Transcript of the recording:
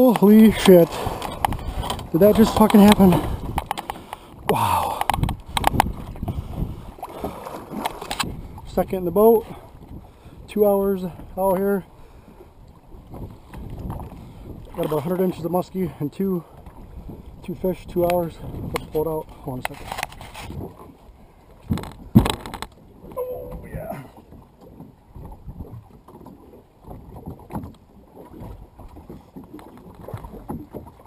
Holy shit. Did that just fucking happen? Wow. Second in the boat. 2 hours out here. Got about 100 inches of muskie and two fish, 2 hours. Let's pull it out. Hold on a second.